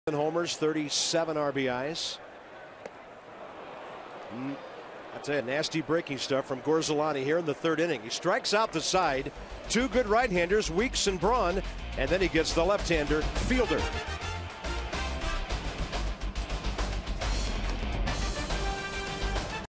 homers, 37 RBIs. I'd say nasty breaking stuff from Gorzelanny here in the third inning. He strikes out the side. Two good right-handers, Weeks and Braun, and then he gets the left-hander Fielder.